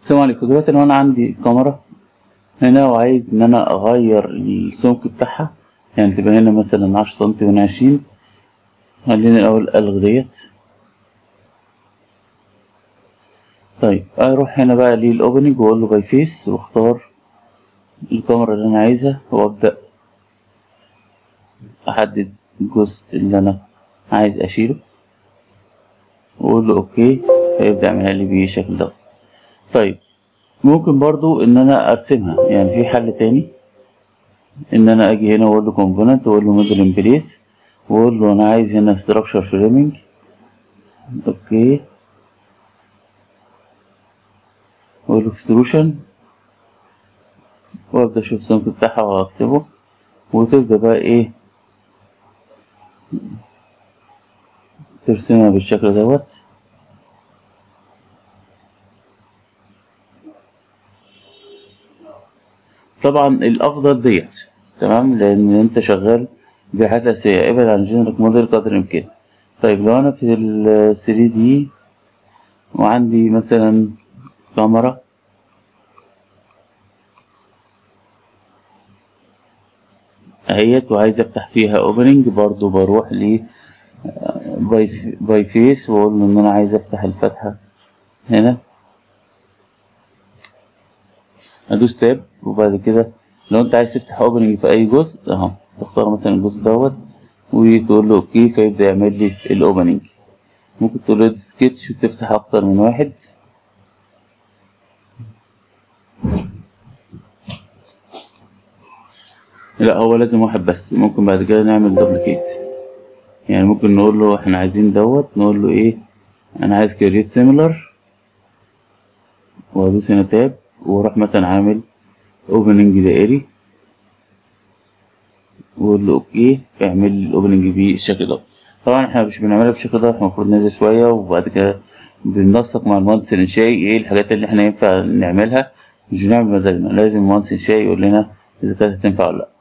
السلام عليكم. دلوقتي لو انا عندي كاميرا هنا وعايز ان انا اغير السمك بتاعها، يعني تبقى هنا مثلا 10 سم من 20. خليني الاول الغي ديت. طيب اروح هنا بقى للاوبننج واقول له باي فيس واختار الكاميرا اللي انا عايزها وابدا احدد الجزء اللي انا عايز اشيله واقول له اوكي، فيبدا يعملها لي بالشكل ده. طيب ممكن برضو ان انا ارسمها، يعني في حل تاني ان انا اجي هنا واقول له كومبوننت واقول له موديل ان بليس واقول له انا عايز هنا ستراكشر فريمنج. اوكي، واقول له اكستروشن وابدا اشوف السمك بتاعها واكتبه، وتبدا بقى ايه ترسمها بالشكل دوت. طبعا الافضل ديت تمام، لان انت شغال بحاجات اساسيه، ابعد عن الجنريك موديل قدر الامكان. طيب لو انا في ال 3 دي وعندي مثلا كاميرا اهيت وعايز افتح فيها اوبننج، برضو بروح ل باي فيس واقول له ان انا عايز افتح الفتحة هنا، ادوس تاب. وبعد كده لو انت عايز تفتح اوبننج في اي جزء اهو تختار مثلا الجزء دوت وتقول له اوكي، فيبدأ يعمل لي الاوبننج. ممكن تقول له سكتش وتفتح اكتر من واحد. لا، هو لازم واحد بس. ممكن بعد كده نعمل دوبليكيت، يعني ممكن نقول له احنا عايزين دوت، نقول له ايه، انا عايز كريت سيميلر وادوس هنا تاب واروح مثلا عامل اوبننج دائري واقول له اوكي، فيعمل لي الاوبننج بالشكل ده. طبعا احنا مش بنعملها بالشكل ده، احنا المفروض ننزل شويه وبعد كده بننسق مع المهندس الانشائي ايه الحاجات اللي احنا ينفع نعملها. مش بنعمل مزاجنا، لازم المهندس الانشائي يقول لنا اذا كانت هتنفع ولا لا.